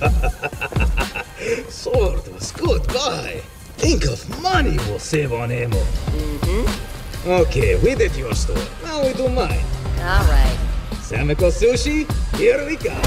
Sword was good buy. Think of money we'll save on ammo. Okay, we did your store. Now we do mine. All right. Samiko Sushi, here we go.